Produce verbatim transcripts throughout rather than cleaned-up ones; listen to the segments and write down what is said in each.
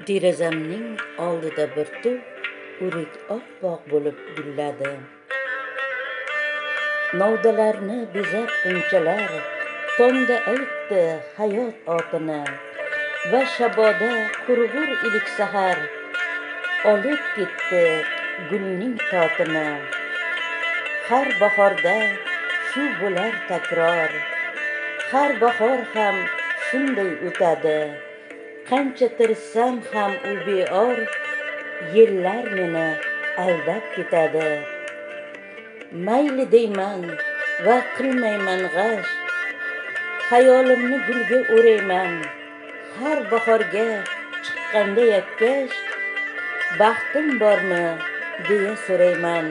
Derazamning oldida bir tup o'rik oppoq bo'lib gulladi. Novdalarni bezab g'unchalar, tongda aytdi hayot otini va shaboda qurg'ur ilik sahar olib ketdi gulning totini. Har bahorda shu bo'lar takror, har bahor ham shunday o'tadi. Qancha tirishsam ham u beor, yillar meni aldab ketadi. Mayli deyman va qilmayman g'ash, xayolimni gulga o'rayman. Har bahorga chiqqanda yakkash, baxtim bormi deya so'rayman.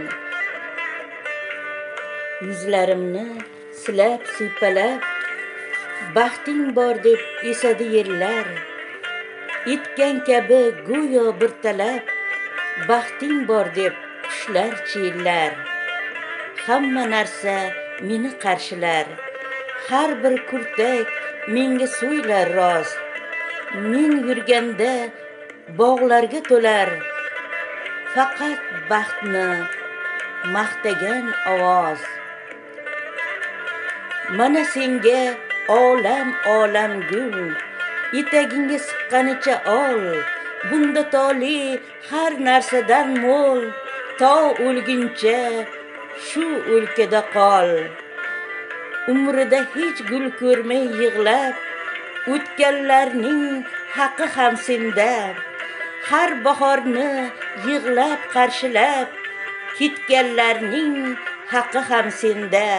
Yuzlarimni silab siypalab, baxting bor deb esadi yillar. Etgan kabi go'yo bir talab, baxting bor deb qushlar chiyillar. Hamma narsa meni qarshilar, har bir kurtak menga so'ylar roz. Men yurganda bog'larga to'lar, faqat baxtni maqtagan ovoz. Mana senga olam olam gul, etagingga siqqanicha ol. Bunda toli har narsadan mo'l, to o'lguncha shu o'lkada qol. Umrida hech gul ko'rmay yig'lab, o'tganlarning haqqi ham senda. Har bahorni yig'lab qarshilab, ketganlarning haqqi ham senda.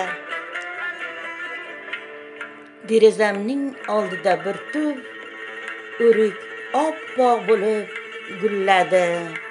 Derazamning oldida bir tup o'rik oppoq bo'lib gulladi.